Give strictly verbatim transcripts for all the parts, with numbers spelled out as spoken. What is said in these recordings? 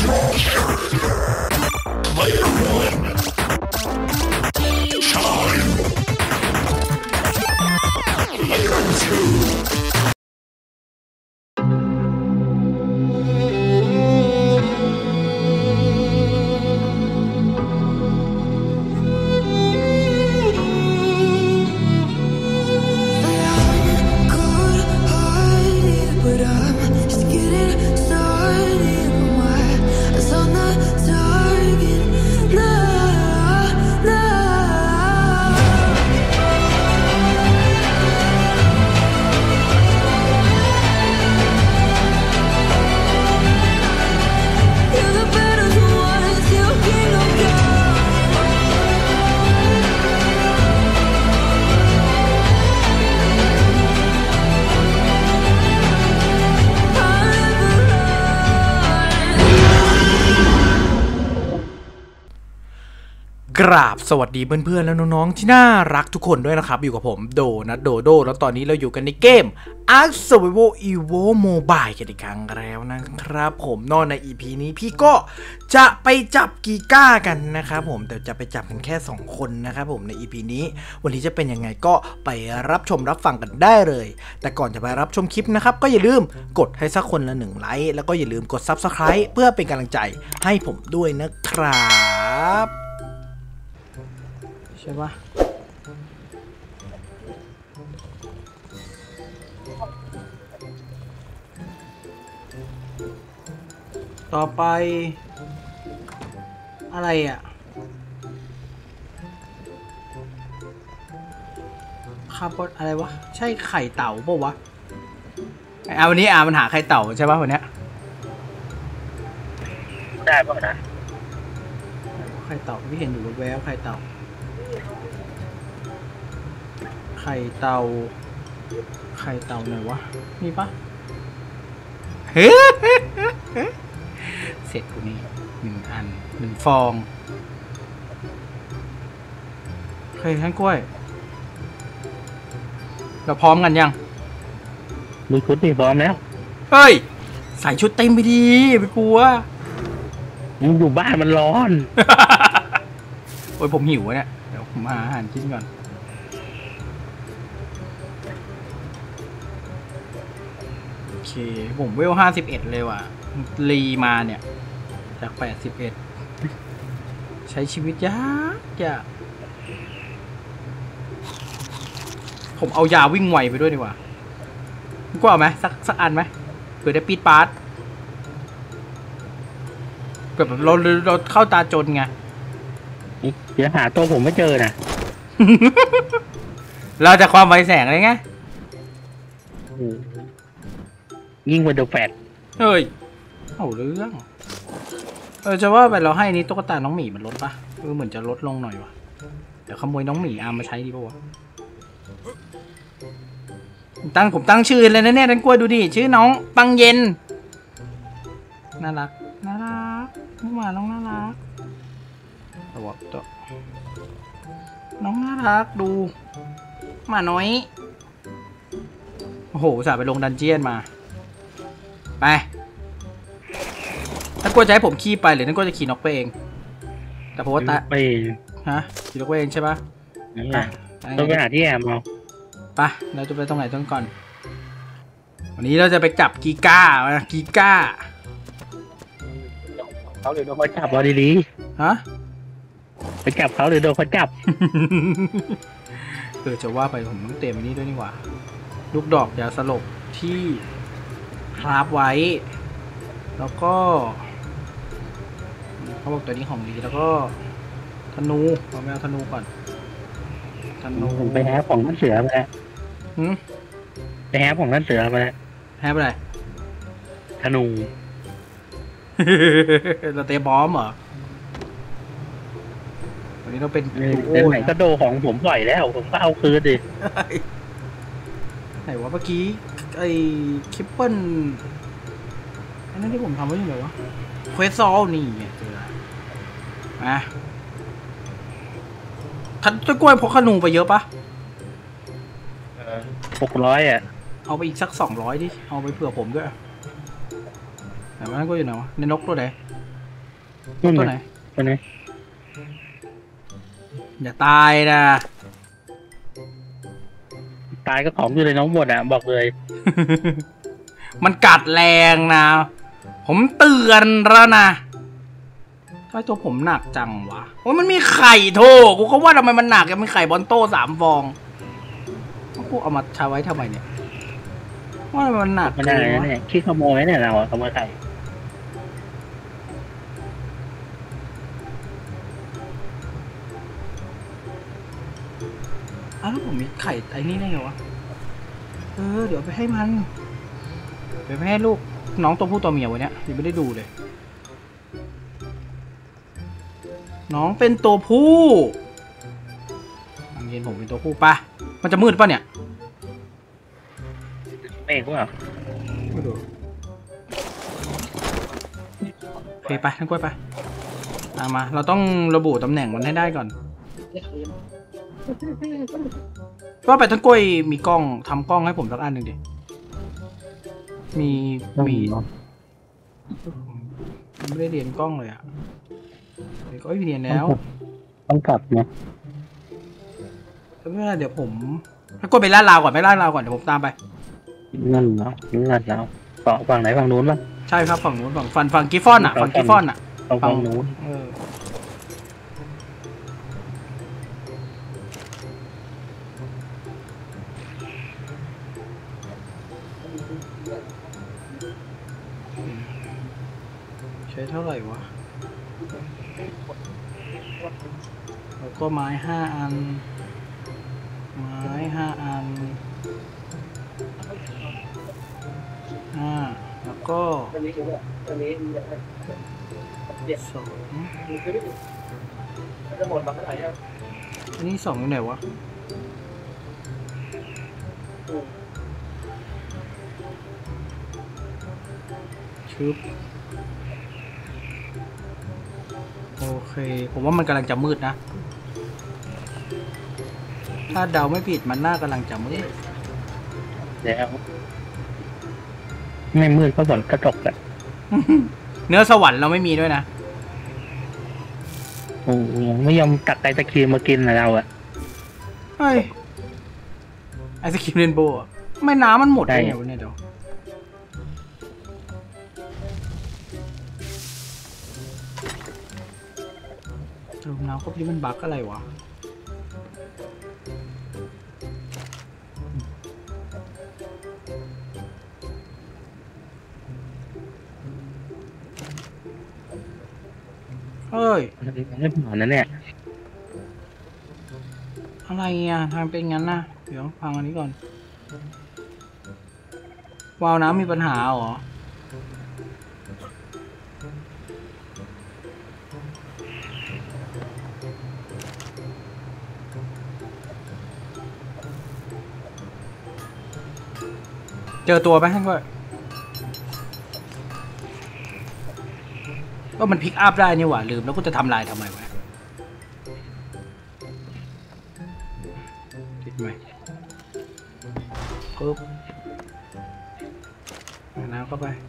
กราบสวัสดีเพื่อนๆแล้วน้องๆที่น่ารักทุกคนด้วยนะครับอยู่กับผมโดนะโดโดแล้วตอนนี้เราอยู่กันในเกม Ark Survival Evo Mobile กันอีกครั้งแล้วนะครับผมนอนใน อี พี นี้พี่ก็จะไปจับกีก้ากันนะครับผมแต่จะไปจับกันแค่สองคนนะครับผมใน อี พี นี้วันนี้จะเป็นยังไงก็ไปรับชมรับฟังกันได้เลยแต่ก่อนจะไปรับชมคลิปนะครับก็อย่าลืมกดให้สักคนละหนึ่งไลค์แล้วก็อย่าลืมกด ซับสไครบ์ เพื่อเป็นกำลังใจให้ผมด้วยนะครับใช่ปะต่อไปอะไรอ่ะคาร์บอนอะไรวะใช่ไข่เต่าป่าววะเอาวันนี้อามันหาไข่เต่าใช่ปะวันเนี้ยได้ป่ะนะไข่เต่าที่เห็นอยู่แวบๆไข่เต่าไข่เต่าไข่เต่าไหนวะมีปะเฮ้เสร็จกูนี่หนึ่งอันหนึ่งฟองเคยทั้งกล้วยเราพร้อมกันยังมีชุดนี่พร้อมแล้วเฮ้ยใส่ชุดเต็มไปดีไปกลัวมึงอยู่บ้านมันร้อนโอ้ยผมหิวเนี่ยเดี๋ยวผมหาอาหารกินก่อนโอเคผมเวลห้าสิบเอ็ดเลยว่ะรีมาเนี่ยจากแปดสิบเอ็ดใช้ชีวิตยากยากผมเอายาวิ่งไวไปด้วยดีกว่าก็เอาไหมสักสักอันไหมเผื่อได้ปีดปาร์ตแบบเราเราเข้าตาจนไงเดี๋ยวหาตัวผมไม่เจอนะเราจะความไวแสงอะไรไงยิ่งกว่าเดอะแฟตเฮ้ยเอาเรื่องเออจะว่าไปเราให้นี้ตุ๊กตาน้องหมีมันลดปะเออเหมือนจะลดลงหน่อยวะเดี๋ยวขโมยน้องหมีอามาใช้ดีป่าวตั้งผมตั้งชื่อเลยนะเนี่ยท่านกล้วยดูดิชื่อน้องปังเย็นน่ารักน่ารักน้องหมาน้องน่ารักตัวตัวน้องน่ารักดูหมาน้อยโอ้โหสาไปลงดันเจียนมาไปท่านกล้วยจะให้ผมขี่ไปหรือท่านกล้วยจะขี่นกไปเองแต่ผมว่าตาไปฮะขี่นกไปเองใช่ปะต้องไปหาที่แอมเอาไปเราจะไปตรงไหนต้นก่อนวันนี้เราจะไปจับกีก้ากีก้าเขาหรือโดนเขาจับเอาดีๆฮะไปจับเขาหรือโดนเขาจับเออจะว่าไปผมต้องเตรียมอันนี้ด้วยนี่หว่าลูกดอกยาสลบที่คราฟไว้แล้วก็เขาบอกตัวนี้ของดีแล้วก็ธนูเอาไปเอาธนูก่อนธนูผมไปแฮปของนั่นเสือมาแล้วไปแฮปของนั่นเสือมาแล้วแฮปอะไรธนูเราเตะบอมเหรอวันนี้เราเป็นโอ้ยก็โดของผมปล่อยแล้วผมก็เอาคืนดิไหนวะเมื่อกี้ไอ้คิปเปิลอันนั้นที่ผมทำไว้ยังไงวะเควสซอลนี่ไงเจอมาท่านต้นกล้วยพกขนูไปเยอะปะหกร้อยอ่ะเอาไปอีกสักสองร้อยดิเอาไปเผื่อผมด้วยแต่ว่านั่นก็อยู่ไหนวะในนกตัวไหนนู่นตัวไงไหนตัวนี้อย่าตายนะตายก็ของอยู่ในน้องหมดอ่ะบอกเลยมันกัดแรงนะผมเตือนแล้วนะทำไมตัวผมหนักจังวะโอ้ยมันมีไข่โถกูก็ว่าทำไมมันหนักยังมีไข่บอลโต้สามฟองกูเอามาใช้ไว้ทำไมเนี่ยว่าทำไมมันหนักไม่ได้เกินนะวะเนี่ยขี้ขโมยเนี่ยเราอะขโมยไข่อ้าวแล้วผมมีไข่ไอ้นี่ได้ไงวะเออเดี๋ยวไปให้มันเดี๋ยวไปให้ลูกน้องตัวผู้ตัวเมียวันเนี้ยยังไม่ได้ดูเลย น้องเป็นตัวผู้อังเย็นผมเป็นตัวผู้ปะมันจะมืดปะเนี่ยเมฆว่าไม่ดูโอเคไปทั้งกล้วยไปตามมาเราต้องระบุตำแหน่งมันให้ได้ก่อนว่าไปทั้งกล้วยมีกล้องทำกล้องให้ผมสักอันหนึ่งดิมีมีผมไม่ได้เรียนกล้องเลยอะเดี๋ยวก็ไม่เรียนแล้วต้องกลับไงไม่เป็นไรเดี๋ยวผมถ้ากล้วยไปล่าดราวก่อนไปล่าดราวก่อนเดี๋ยวผมตามไปเงินเนาะเงินเราฝั่งฝั่งไหนฝั่งนู้นป่ะใช่ครับฝั่งนู้นฝั่งฝั่งฝั่งกิฟฟอนอ่ะฝั่งกิฟฟอนอ่ะฝั่งฝั่งนู้นเออใช้เท่าไหร่วะแล้วก็ไม้ห้าอัน ไม้ห้าอันห้าแล้วก็สองอันนี้สองอยู่ไหนวะชึบโอเค ผมว่ามันกำลังจะมืดนะ ถ้าเดาไม่ผิดมันน่ากำลังจะมืดแล้วไม่มืดก็ฝนกระจกแหละเนื้อสวรรค์เราไม่มีด้วยนะโอ้ยังไม่ยอมตักไอศครีมมากินนะเราอะเฮ้ย ไอศครีมเรนโบว์อะไม่น้ำมันหมดได้ไงวะเนี่ยเดี๋ยวเติมน้ำก็พี่มันบั๊กอะไรวะ เฮ้ยไม่ผ่านนะเนี่ยอะไรอ่ะทำเป็นงั้นนะเดี๋ยวฟังอันนี้ก่อน วาล์วน้ำมีปัญหาเหรอ เจอตัวไหมท่านก็ก็มันพิกอัพได้นี่หว่าลืมแล้วกูจะทำลายทำไมวะติดไหมปึ๊บน้ำเข้าไป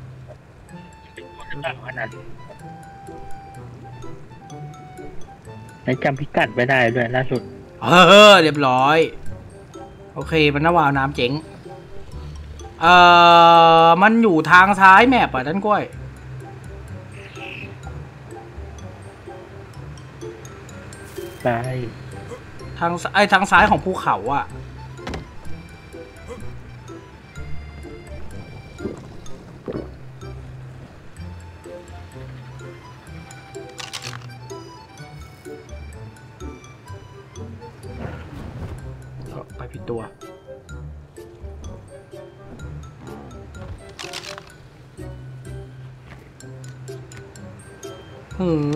ไอ้จำพิกัดไม่ได้ด้วยล่าสุดเออเรียบร้อย โอเคมันน่าวาวน้ำเจ๋งเอ่อมันอยู่ทางซ้ายแมปอ่ะท่านกล้วยใช่ทางไอ้ทางซ้ายของภูเขาอ่ะไปผิดตัวหือ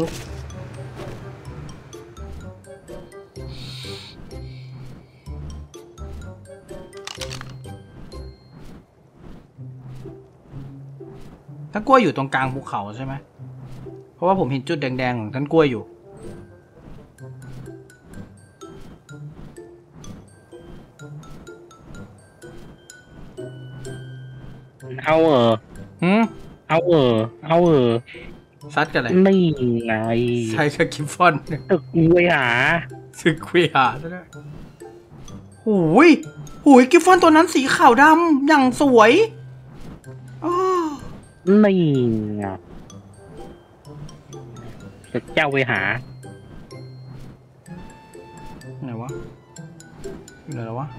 ท่านกล้วยอยู่ตรงกลางภูเขาใช่ไหม เพราะว่าผมเห็นจุดแดงๆของท่านกล้วยอยู่เอาเออหืมเอาเออเอาเออซัดกันอะไรนี่ไงใช้สกิฟฟอนตึกเวียหาสึกเวียซะด้วยโอ้ยโอ้ยกิฟฟอนตัวนั้นสีขาวดำอย่างสวยอ๋อนี่ไงตึกเจ้าเวียหาไหนวะอยู่ไหนแล้ววะ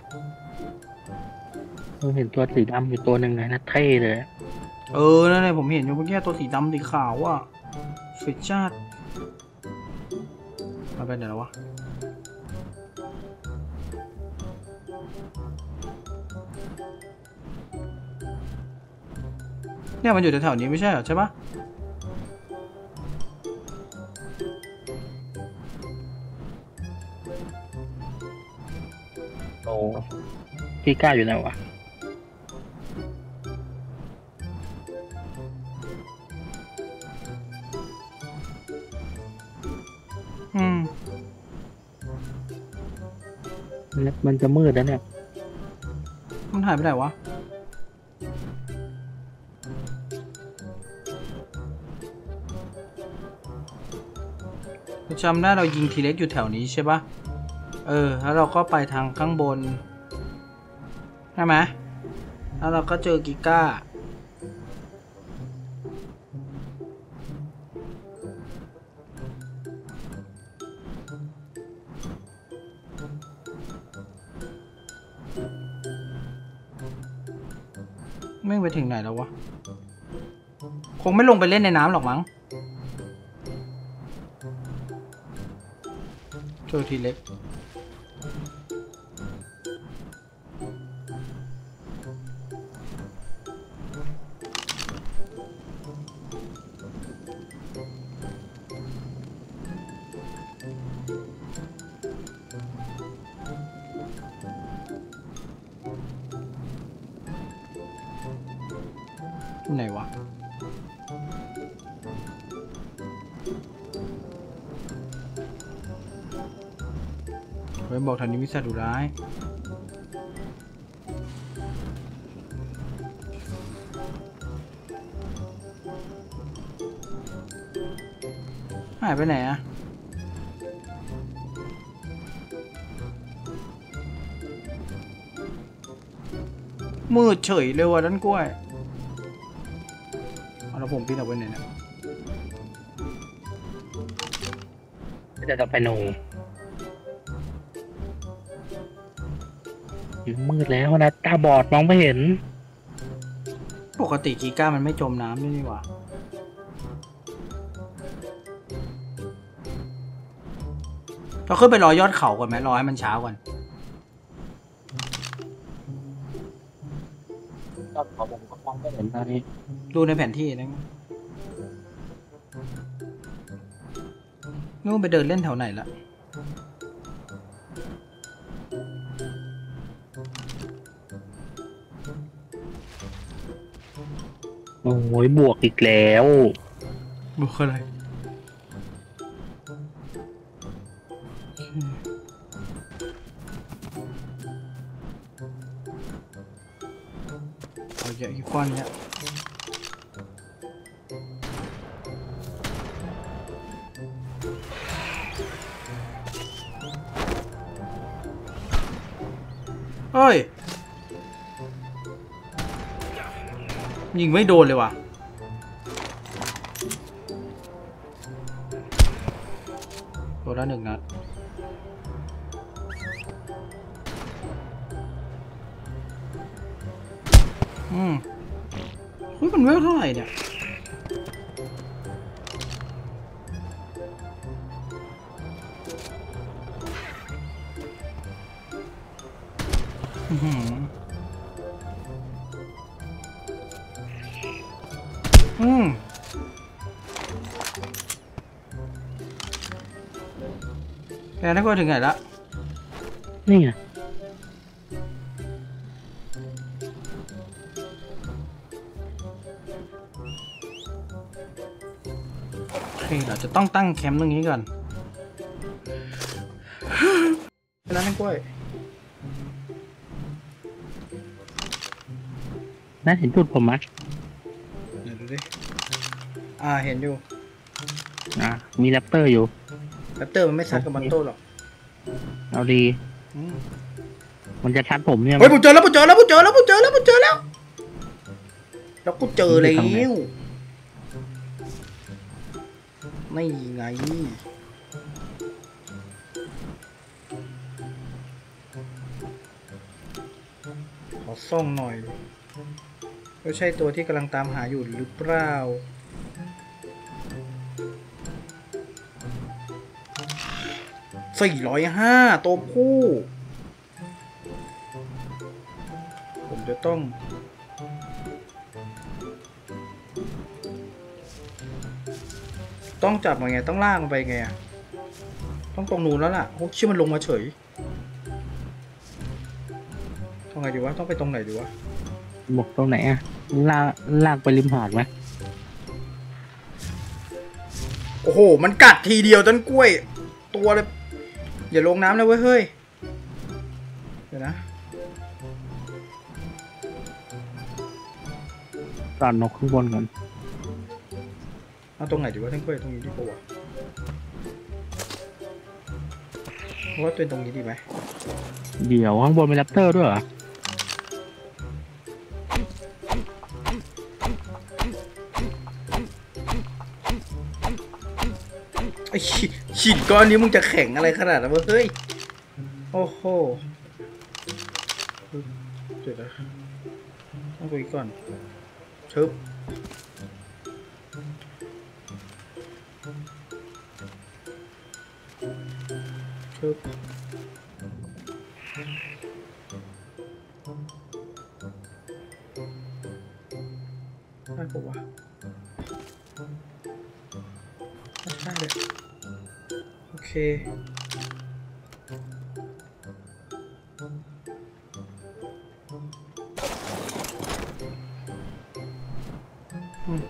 ผมเห็นตัวสีดำอยู่ตัวหนึ่งไงนะเท่เลยเออนั่นเลยผมเห็นอยู่เมื่อกี้ตัวสีดำสีขาวอ่ะสวยจัดมาเป็นไหนแล้ววะเนี่ยมันอยู่แถวๆนี้ไม่ใช่เหรอใช่ปะโอ้พี่กล้าอยู่ไหนวะอืมมันจะมืดแล้วเนี่ยมันหายไปไหนวะจำได้เรายิงทีเล็กอยู่แถวนี้ใช่ปะเออแล้วเราก็ไปทางข้างบนใช่ไหมแล้วเราก็เจอกิก้าแม่งไปถึงไหนแล้ววะคงไม่ลงไปเล่นในน้ำหรอกมั้งเจอทีเล็กไหนวะเฮ้ยบอกทางนี้มีสัตว์ดุร้ายหายไปไหนอะมืดเฉยเลยว่ะด้านกล้วยเอาแล้วผมพี่เอาไว้ไหนเนี่ยจะจะไปโนมืดแล้วนะตาบอดมองไม่เห็นปกติกีก้ามันไม่จมน้ำนี่นี่หว่าเราขึ้นไปรอยอดเขาก่อนไหมรอให้มันเช้าก่อนยอดเขาผมก็มองไม่เห็นตอนนี้ดูในแผนที่นะนู่นไปเดินเล่นแถวไหนละโอ้ยบวกอีกแล้วบวกอะไรเอาเยอะอีกก้อนเนี้ยเฮ้ยยิงไม่โดนเลยว่ะโดนแล้วหนึ่งนัดอืมเฮ้ยมันเวลเท่าไหร่เนี่ยอืมอืมแกนักว่าถึงไหนละนี่ไงโอเคเราจะต้องตั้งแคมป์ตรงนี้ก่อนไปแล้วนักกล้วยน่าเห็นจุดผมไหมเดี๋ยวดูดิอ่าเห็นอยู่อ่ะมีแรปเตอร์อยู่แรปเตอร์มันไม่ซัดกับมันโต้หรอกเอาดีมันจะชัดผมเนี่ยเฮ้ยผมเจอแล้วผมเจอแล้วผมเจอแล้วผมเจอแล้วผมเจอแล้วแล้วกูเจอแล้วไม่ไงขอส่องหน่อยก็ใช่ตัวที่กำลังตามหาอยู่หรือเปล่าสี่ร้อยห้าตัวผู้ผมจะต้องต้องจับมาไงต้องลากมันไปไงอ่ะต้องตรงนู้นแล้วล่ะโอ้ชื่อมันลงมาเฉยทำไงดีวะต้องไปตรงไหนดีวะบอกตรงไหนอ่ะลากลากไปริมหาดไหมโอ้โหมันกัดทีเดียวต้นกล้วยตัวเลยอย่าลงน้ำเลยเว้ยเฮ้ยเดี๋ยวนะตอนนกข้างบนก่อนเอาตรงไหนดีวะต้นกล้วยตรงนี้ดีกว่าว่าตัวตรงนี้ดีไหมเดี๋ยวข้างบนมีแรปเตอร์ด้วยเหรอไอ้ฉีดก้อนนี้มึงจะแข็งอะไรขนาดนั้นวะเฮ้ยโอ้โหเดี๋ยวนะต้องคุยก่อนชึบชึบได้ปะวะใช่เลยโอเคอืม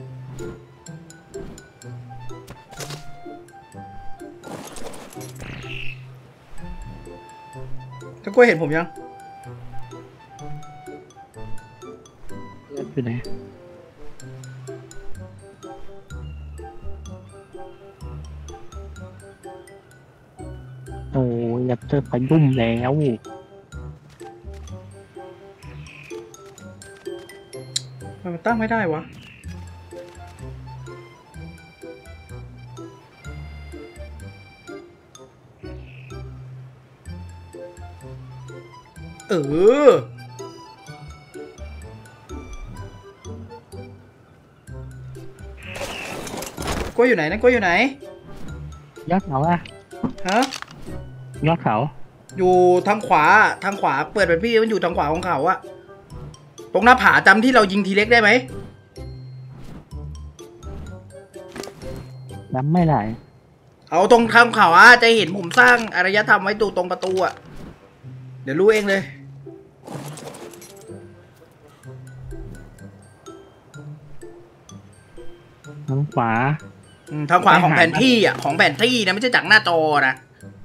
ตะกล้วยเห็นผมยังอยู่ไหนโอ้ยแรปเตอร์พยุ่มแล้วมันตั้งไม่ได้วะเออกล้วยอยู่ไหนนะกล้วยอยู่ไหนยอดเขาอะฮะยอดเขาอยู่ทางขวาทางขวาเปิดเป็นพี่มันอยู่ทางขวาของเขาอะตรงหน้าผาจำที่เรายิงทีเล็กได้ไหมจำไม่ได้เอาตรงทางเขาอะจะเห็นผมสร้างอารยธรรมไว้ตรงประตูอะเดี๋ยวรู้เองเลยทางขวาทางขวาของแผนที่อ่ะของแผนที่นะไม่ใช่จากหน้าจอนะ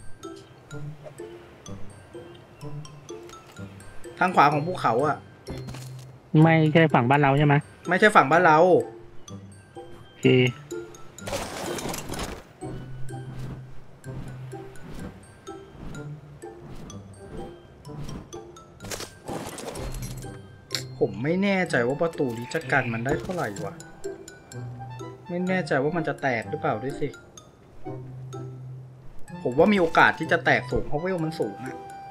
ทางขวาของภูเขาอ่ะไม่ใช่ฝั่งบ้านเราใช่ไหมไม่ใช่ฝั่งบ้านเราโอเคผมไม่แน่ใจว่าประตูนี้จะกันมันได้เท่าไหร่วะไม่แน่ใจว่ามันจะแตกหรือเปล่าด้วยสิผมว่ามีโอกาสที่จะแตกสูงเพราะเวลมันสูงอะ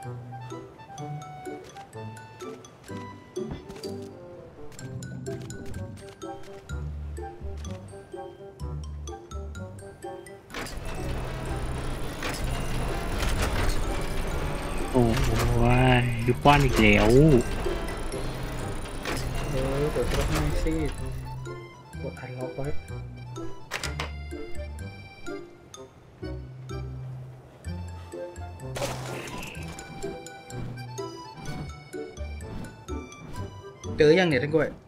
โอ้ยดูป้อนอีกแล้วเออเดี๋ยวจะให้ซีดกดอันล็อกไว้เจอยังเนี่ยท่านกล้วย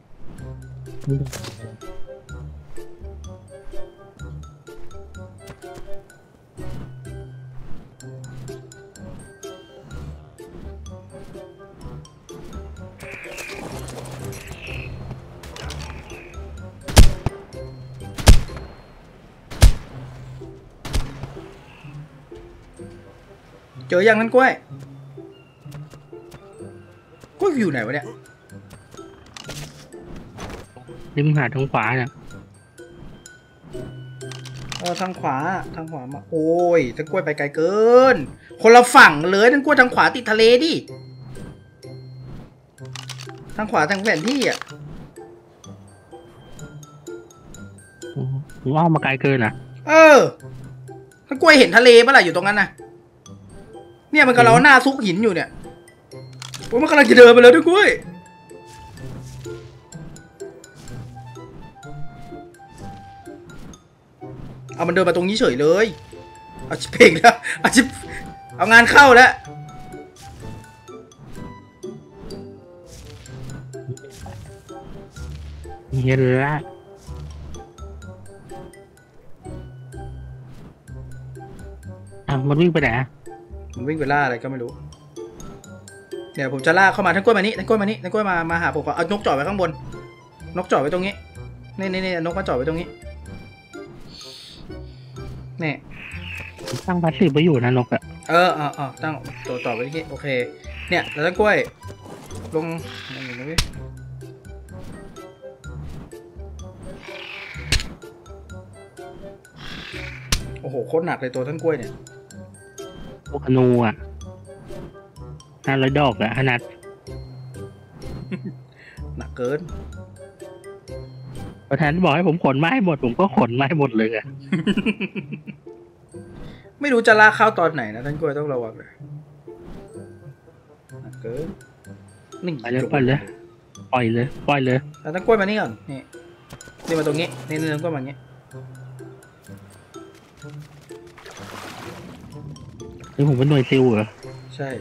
เจอยังนั้นกล้วยกล้วยอยู่ไหนวะเนี่ยริมหาดทางขวาเนี่ยเออทางขวาทางขวามาโอ้ยทั้งกล้วยไปไกลเกินคนละฝั่งเลยทั้งกล้วยทางขวาติดทะเลดิทางขวาทางแผนที่อ่ะผมอ้อมมาไกลเกินอ่ะเออทั้งกล้วยเห็นทะเลปะล่ะอยู่ตรงนั้นนะเนี่ยมันกำลังหน้าซุกหินอยู่เนี่ยผมมันกำลังจะเดินไปแล้วทั้งกล้วยเอามันเดินมาตรงนี้เฉยเลยเอาชิเพลงแล้วเอาชิเอางานเข้าแล้วเห็นแล้วอ่ะมันวิ่งไปไหนมันวิ่งไปล่าอะไรก็ไม่รู้เดี๋ยวผมจะลากเข้ามาทั้งกล้วยมานี่ทั้งกล้วยมานี่ทั้งกล้วยมามาหาผมก่อนเอานกจ่อไว้ข้างบนนกจ่อไว้ตรงนี้นี่นี่นี่นกมาจ่อไว้ตรงนี้นี่ตั้งพาสซีฟไว้อยู่นะนกอะเออเออเออตั้งตัวต่อไว้ที่โอเคเนี่ยแล้วทั้งกล้วยลงอย่างนี้โอ้โหโคตรหนักเลยตัวทั้งกล้วยเนี่ยพวกอนูอ่ะห้าร้อยดอกอะขนาดหนักเกินประธานบอกให้ผมขนไม้หมดผมก็ขนไม้หมดเลยอะไม่รู้จะลากเข้าตอนไหนนะท่านกล้วยต้องระวังเลยหนักเกินนี่ปล่อยเลยปล่อยเลยปล่อยเลยปล่อยเลยแล้วท่านกล้วยมานี่ก่อนนี่นี่มาตรงนี้นี่นี่ท่านกล้วยมาอย่างนี้นี่ผมเป็นหน่วยซิลเหรอใช่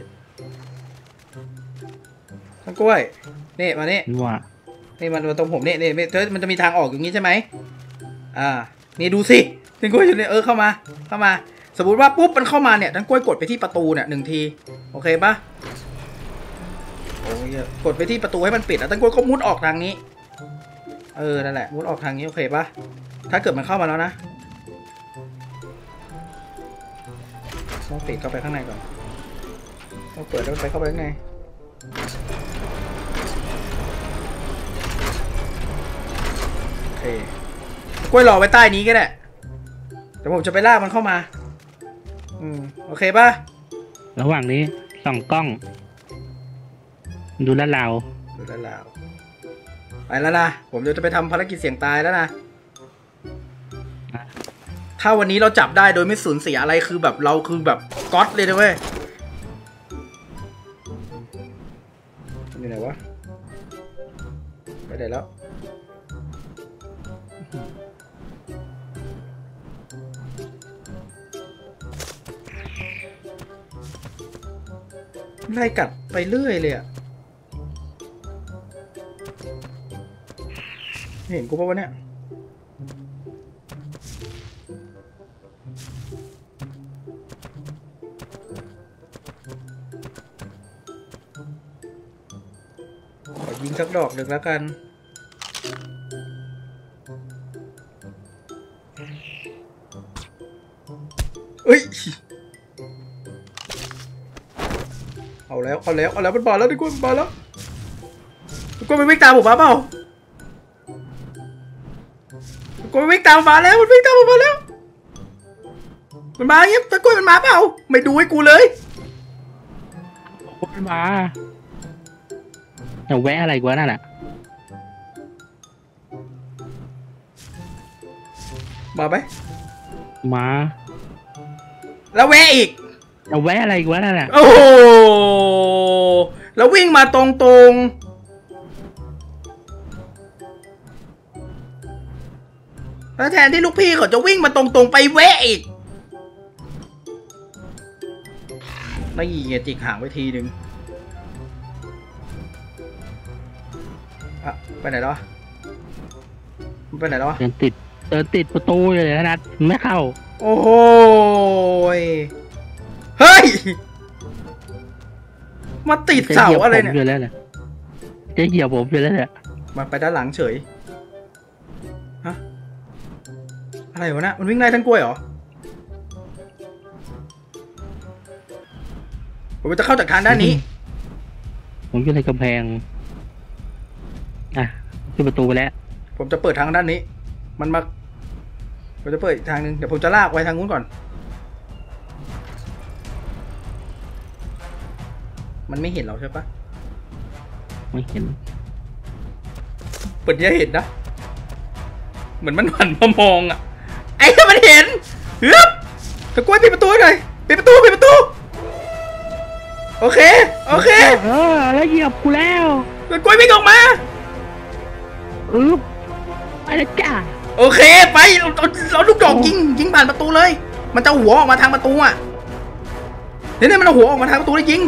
ท่านกล้วยนี่มานี่ว่านี่มันตรงผมนี่นี่เธอมันจะมีทางออกอย่างนี้ใช่ไหมอ่านี่ดูสิท่านกล้วยอยู่เนี่ยเออเข้ามาเข้ามาสมมติว่าปุ๊บมันเข้ามาเนี่ยท่านกล้วยกดไปที่ประตูเนี่ยหนึ่งทีโอเคปะโอ้ยกดไปที่ประตูให้มันปิดแล้วท่านกล้วยก็มุดออกทางนี้เออนั่นแหละมุดออกทางนี้โอเคปะถ้าเกิดมันเข้ามาแล้วนะต้องปิดเข้าไปข้างในก่อนต้องเปิดแล้วไปเข้าไปข้างในโอเคกล้วยรอไว้ใต้นี้ก็ได้แต่ผมจะไปลากมันเข้ามาอืมโอเคป่ะระหว่างนี้ส่องกล้องดูลาดราวดูลาดราวไปแล้วนะผมจะไปทำภารกิจเสี่ยงตายแล้วนะถ้าวันนี้เราจับได้โดยไม่สูญเสียอะไรคือแบบเราคือแบบก๊อตเลยนะเว้ยอยู่ไหนวะไปไหนแล้วไล่กัดไปเรื่อยเลยอ่ะเห็นกูป่ะวะเนี่ยขอยิงสักดอกหนึ่งแล้วกันเอ้ยเอาแล้วเอาแล้วเอาแล้วมันมาแล้วดิกูมันมาแล้วกูไปวิ่งตามผมมาเปล่ากูไปวิ่งตามมาแล้วมันวิ่งตามผมมาแล้วมันมาเงี้ยตะกุ้ยมันมาเปล่าไม่ดูให้กูเลยมันมาจะแวะอะไรกูนั่นแหละมาไหมมาแล้วแวะอีกจะแวะอะไรกูนั่นแหละโอ้โหแล้ววิ่งมาตรงตรงแล้วแทนที่ลูกพี่เขาจะวิ่งมาตรงตรงไปแวะอีกแล้วยีเงี้ยจิกห่างไว้ทีนึงอะไปไหนแล้วไปไหนแล้วเดินติดเดินติดประตูเลยนะนัดไม่เข้าโอ้โหเฮ้ยมาติดเสาอะไรเนี่ยจะเหยียบผมอยู่แล้วเนี่ยมาไปด้านหลังเฉยฮะอะไรวะนะมันวิ่งไล่ท่านกล้วยเหรอผมจะเข้าจากทางด้านนี้ผมอยู่ในกำแพงอ่ะขึ้นประตูไปแล้วผมจะเปิดทางด้านนี้มันมาผมจะเปิดอีกทางนึงเดี๋ยวผมจะลากไว้ทางนู้นก่อนมันไม่เห็นเราใช่ปะไม่เห็นเปิดยังเห็นนะเหมือนมันหันมามองอ่ะไอ้มันเห็นเฮ้ยตะกล้วยปิดประตูหน่อยปิดประตูปิดประตูโอเคโอเคเออแล้วเหยียบกูแล้วตะกล้วยวิ่งออกมาอึ๊บไปแล้วจ้าโอเคไปเราเราลูกดอกยิงยิงผ่านประตูเลยมันจะหัวออกมาทางประตูอ่ะเดี๋ยวนี้มันเอาหัวออกมาทางประตูเลยยิง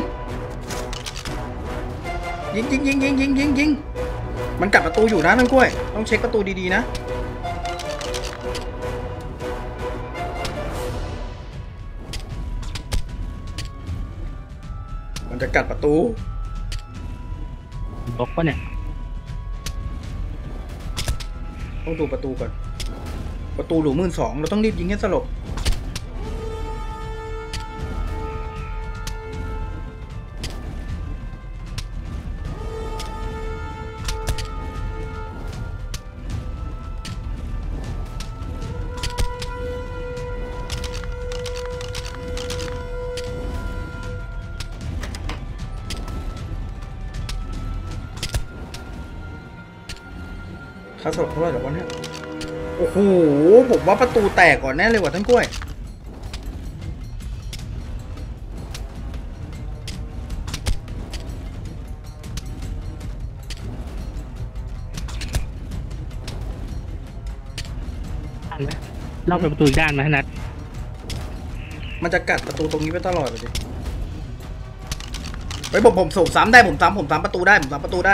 ยิงยิงยิงยิงยิงยิงยิงมันกัดประตูอยู่นะท่านกล้วยต้องเช็คประตูดีๆนะมันจะกัดประตูล็อกปะเนี่ยต้องดูประตูก่อนประตูหลุมหมื่นสองเราต้องรีบยิงให้สลบค่าสลบเท่าไหร่หรอวะเนี่ยโอ้โหผมว่าประตูแตกก่อนแน่เลยว่ะท่านกล้วยเล่าไปประตูอีกด้านนะนัดมันจะกัดประตูตรงนี้ไปตลอดเลยดิไว้ผมผมส่งซ้ำได้ผมซ้ำผมซ้ำประตูได้ผมซ้ำประตูได้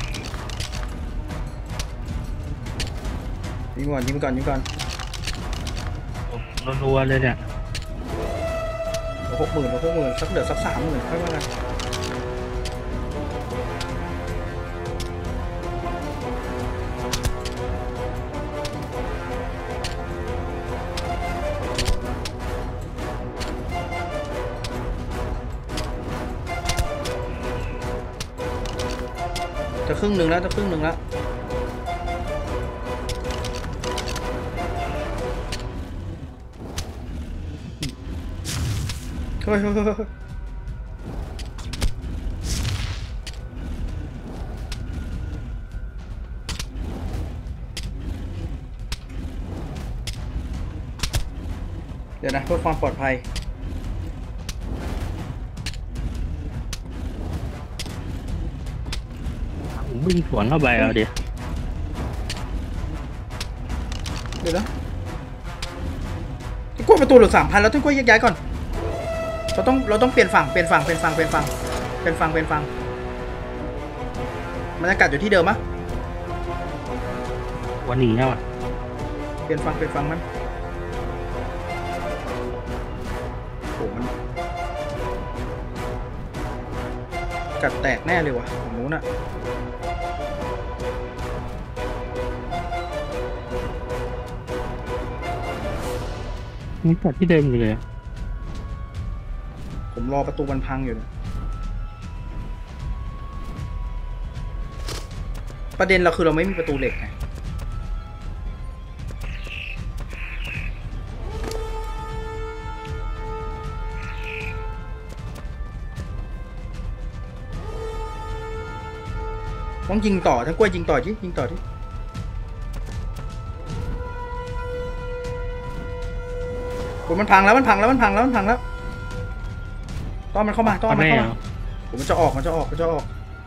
ยิงก่อนยิงก่อนยิงก่อนรัวๆเลยเนี่ยหกหมื่นหกหมื่นสักเดือดสักสามหมื่นค่อยว่ากันจะครึ่งหนึ่งแล้วจะครึ่งหนึ่งแล้วเฮ้ยเฮ้ยเฮ้ยเดี๋ยวนะเพื่อความปลอดภัยวิ่งสวนเข้าไปเอาดิเดี๋ยวนะที่กล้วยประตูเหลือสามพันแล้วที่กล้วยแยกย้ายก่อนเราต้องเราต้องเปลี่ยนฝั่งเปลี่ยนฝั่งเปลี่ยนฝั่งเปลี่ยนฝั่งเปลี่ยนฝั่งเปลี่ยนฝั่งบรรยากาศอยู่ที่เดิมมะวันนี้แล้วอ่ะเปลี่ยนฝั่งเปลี่ยนฝั่งมันโอ้มันกัดแตกแน่เลยว่ะของนู้นอ่ะนี่กัดที่เดิมอยู่เลยผมรอประตูมันพังอยู่ประเด็นเราคือเราไม่มีประตูเหล็กไงต้องยิงต่อทั้งกล้วยยิงต่อจิยิงต่อที่มันพังแล้วมันพังแล้วมันพังแล้วมันพังแล้วต้อนมันเข้ามาต้อนมันเข้ามาผมมันจะออกมันจะออกมันจะออก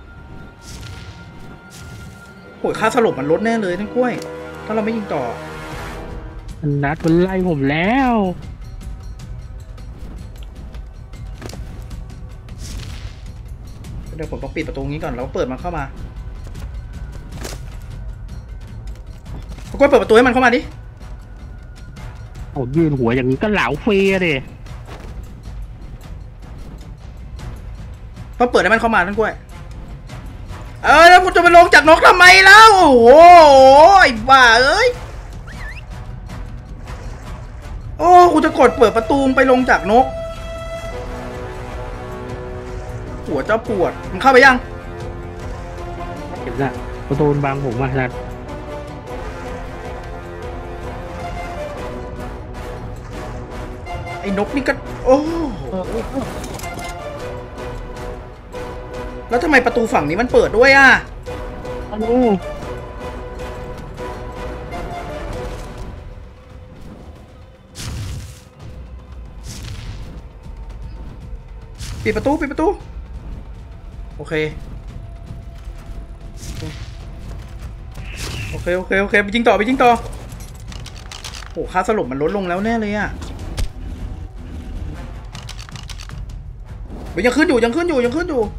โอ้ยค่าสลบมันลดแน่เลยทั้งกล้วยถ้าเราไม่ยิงต่อมันนัดมันไล่ผมแล้วเดี๋ยวผมต้องปิดประตูนี้ก่อนแล้วเปิดมันเข้ามาทั้งกล้วยเปิดประตูให้มันเข้ามาดิโอ้ยืนหัวอย่างนี้ก็เหลาเฟียดิต้องเปิดให้มันเข้ามาท่านกล้วยเออแล้วผมจะไปลงจากนกทำไมแล้วโอ้โหไอ้บ้าเอ้ยโอ้กูจะกดเปิดประตูไปลงจากนกหัวเจ้าปวดมันเข้าไปยังเห็นละประตูบางผมมานัดไอ้นกนี่ก็โอ้แล้วทำไมประตูฝั่งนี้มันเปิดด้วยอ่ะโอ้ปิดประตูปิดประตูโอเคโอเคโอเคโอเคไปยิงต่อไปยิงต่อโอ้ค่าสลบมันลดลงแล้วแน่เลยอ่ะยังขึ้นอยู่ยังขึ้นอยู่ยังขึ้นอยู่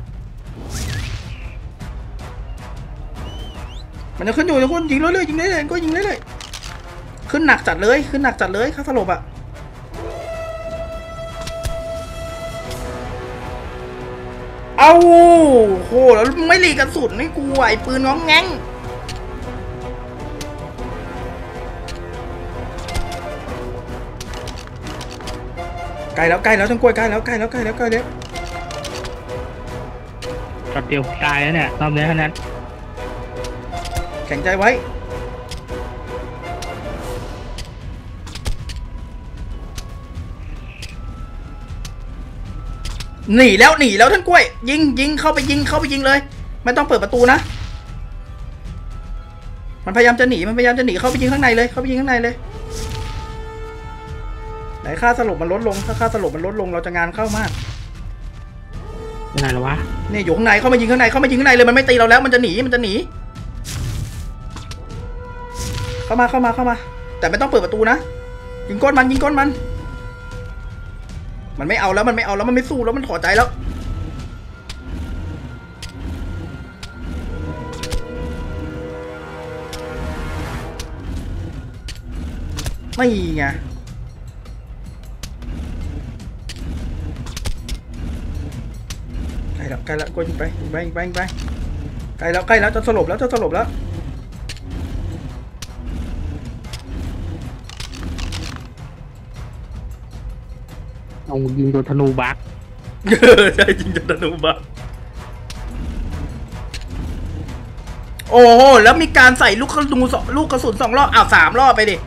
มันยังขึ้นอยู่ยังขึ้นยิงเรื่อยๆยิงเรื่อยๆก็ยิงเรื่อยๆขึ้นหนักจัดเลยขึ้นหนักจัดเลยค่าสลบอ่ะเอาโหแล้วไม่รีกระสุนให้กูไอ้ปืนง้องแงงใกล้แล้วใกล้แล้วทั้งกล้วยใกล้แล้วใกล้แล้วใกล้แล้วใกล้แล้วตัดเดียวตายแล้วเนี่ยรอบนี้เท่านั้นแข็งใจไว้หนีแล้วหนีแล้วท่านกล้วยยิงยิงเข้าไปยิงเข้าไปยิงเลยไม่ต้องเปิดประตูนะมันพยายามจะหนีมันพยายามจะหนีเข้าไปยิงข้างในเลยเข้าไปยิงข้างในเลยไหนค่าสลบมันลดลงถ้าค่าสลบมันลดลงเราจะงานเข้ามากเป็นไงล่ะวะนี่อยู่ข้างในเข้ามายิงข้างในเข้ามายิงข้างในเลยมันไม่ตีเราแล้วมันจะหนีมันจะหนีเข้ามาเข้ามาเข้ามาแต่ไม่ต้องเปิดประตูนะยิงก้นมันยิงก้นมันมันไม่เอาแล้วมันไม่เอาแล้วมันไม่สู้แล้วมันถอดใจแล้วไม่ไงใกล้แล้วใกล้แล้วกดยิงไปยิงไปยิงไปยิงไปใกล้แล้วใกล้แล้วจะสลบแล้วจะสลบแล้วเอายิงโดนธนูบักใช่ยิงโดนธนูบักโอ้โหแล้วมีการใส่ลูกกระสุนสองลูกกระสุนสองรอบอ้าวสามรอบไปดิ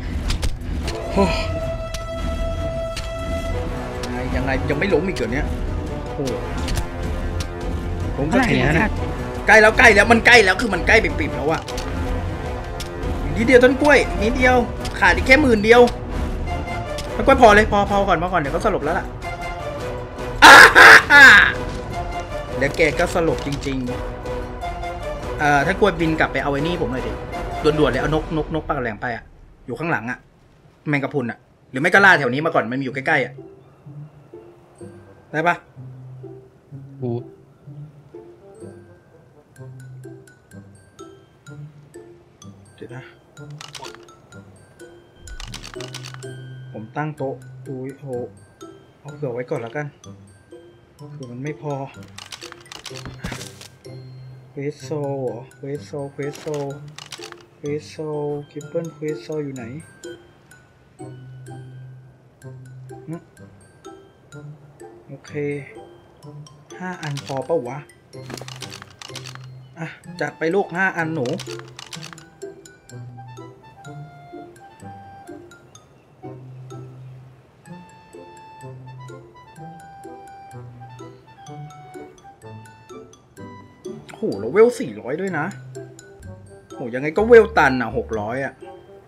ยังไงยังไม่ล้มอีกเกินเนี้ยโอ้ผมก็ทีนะใกล้แล้วใกล้แล้วมันใกล้แล้วคือมันใกล้ปิดๆแล้วอะนิดเดียวต้นกล้วยนิดเดียวขาดอีกแค่หมื่นเดียวต้นกล้วยพอเลยพอพอก่อนพอก่อนเดี๋ยวก็สลบแล้วล่ะเดี๋ยวแกก็สลบจริงๆเอ่อถ้ากล้วยบินกลับไปเอาไอ้นี่ผมหน่อยดิด่วนๆเลยเอานกนกนกปากแหลงไปอะอยู่ข้างหลังอะแมงกะพรุนอะหรือไม่ก็ล่าแถวนี้มาก่อนมันมีอยู่ใกล้ๆอะได้ปะโอ้เดี๋ยวนะผมตั้งโต๊ะดูโหเอาเผื่อไว้ก่อนแล้วกันเผื่อมันไม่พอเควสโซเควสโซเควสโซเควสโซคิปเปิลเควสโซอยู่ไหนโอเคห้าอันพอเปล่าวะอ่ะจัดไปลูกห้าอันหนูโหแล้วเวลสี่ร้อยด้วยนะโหยังไงก็เวลตันอ่ะหกร้อยอ่ะ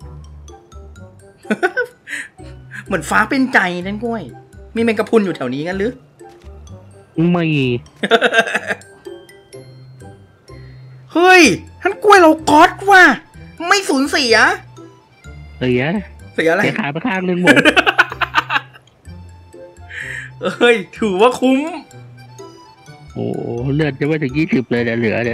เหมือนฟ้าเป็นใจนั่นกล้วยมีแมงกะพรุนอยู่แถวนี้งั้นหรือไม่เฮ้ยท่านกล้วยเราก๊อตว่ะไม่สูญเสียเสียเสียอะไรเสียขาไปข้างนึงหมดเอ้ยถือว่าคุ้มโอ้เลือดจะไม่ถึงยี่สิบเลยเหลือเนี่ย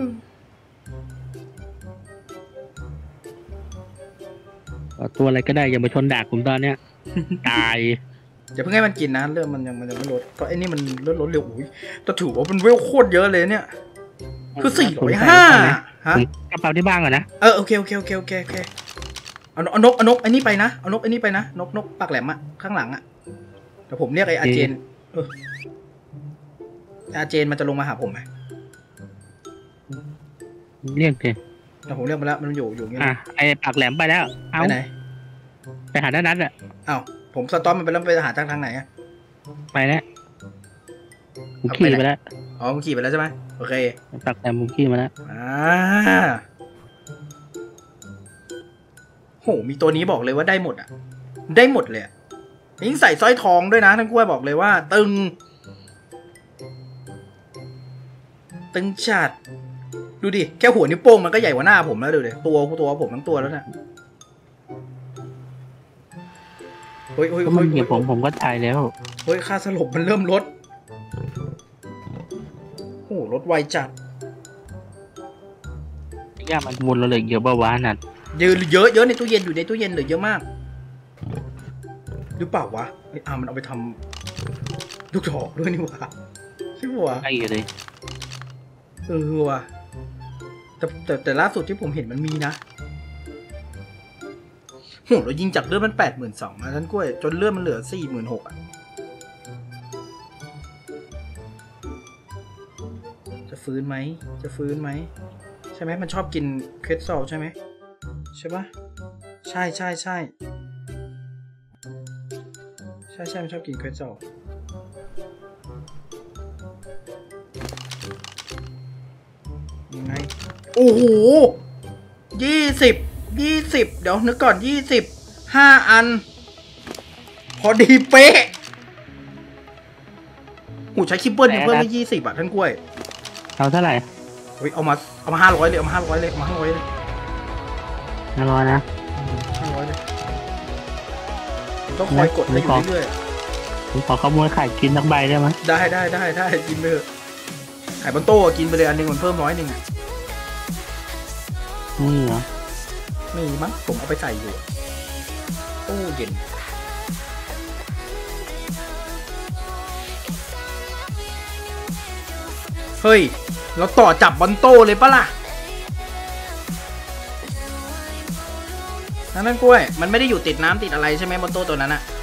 ตัวอะไรก็ได้อย่ามาชนดากผมตอนเนี้ยตายอย่าเพิ่งให้มันกินนะเลือดมันยังมันยังไม่ลดเพราะไอ้นี่มันเลือดลดเร็วอุ้ยแต่ถือว่าเป็นเวลโคตรเยอะเลยเนี่ยคือสี่ร้อยห้าฮะกระเป๋าที่บ้างอะนะเออโอเคโอเคโอเคโอเคโอเคเอาเอานกเอานกไอ้นี่ไปนะเอานกไอ้นี่ไปนะนกนกปากแหลมอะข้างหลังอะแต่ผมเรียกไอ้อาเจนอาเจนมันจะลงมาหาผมไหมเรียกดิแต่ผมเรียกมาแล้วมันอยู่อยู่เงี้ยอ่ะไอ้ปากแหลมไปแล้วเอาไปไหนไปหาด้านนั้นอ่ะอ้าวผมสต็อปมันไปแล้วไปหาทางทางไหนอะไปแล้วมึงขี่ไปแล้วอ๋อมันขี่ไปแล้วใช่ไหมโอเคปากแหลมมึงขี่มาแล้วอ่าโหมีตัวนี้บอกเลยว่าได้หมดอ่ะได้หมดเลยยิ่งใส่สร้อยทองด้วยนะท่านกล้วยบอกเลยว่า ตึง ตึงจัดดูดิแค่หัวนิ้วโป้งมันก็ใหญ่กว่าหน้าผมแล้วดูดิตัวตัวผมทั้งตัวแล้วเนี่ยเฮ้ยเฮ้ยก็เฮ้มันยเหยียบผมผมก็ตายแล้วเฮ้ยค่าสลบมันเริ่มลดโอ้ลดไวจัดย่ามันวนเราเลยเยอะบ้าวะนัดเยอะเยอะเยอะในตู้เย็นอยู่ในตู้เย็นเหลือเยอะมากหรือเปล่าวะไอ้อามันเอาไปทำลูกดอกด้วยนี่หว่าใช่ปะวะไอ้เลยเออว่ะแต่แต่แต่ล่าสุดที่ผมเห็นมันมีนะโหเรายิงจากเลือดมันแปดหมื่นสองนะท่านกล้วยจนเลือดมันเหลือสี่หมื่นหกอ่ะจะฟื้นไหมจะฟื้นไหมใช่ไหมมันชอบกินเครสซอลใช่ไหมใช่ปะใช่ใช่ใช่ใช่ใช่มันชอบกินเครสซอลยังไงโอ้โหยี่สิบยี่สิบเดี๋ยวนึกก่อนยี่สิบห้าอัน พอดีเป๊ะหูใช้คิปเปิลเพิ่มไปยี่สิบอ่ะท่านกล้วยเอาเท่าไหร่เฮ้ยเอามาเอามาห้าร้อยเลยเอามาห้าร้อยเลยเอามาห้าร้อยเลยห้าร้อยนะห้าร้อยเลยต้องคอยกดให้อยู่เรื่อยผมขอขโมยไข่กินสักใบได้ไหมๆได้ได้ได้ได้กินไปเถอะไข่บนโต๊ะกินไปเลยอันหนึงมันเพิ่มร้อยหนึ่งนี่เหรอมีมั้งผมเอาไปใส่อยู่ตู้เย็นเฮ้ยเราต่อจับบอลโต้เลยปะล่ะนั่นนั่นกล้วยมันไม่ได้อยู่ติดน้ำติดอะไรใช่ไหมบอลโต้ตัวนั้นอะ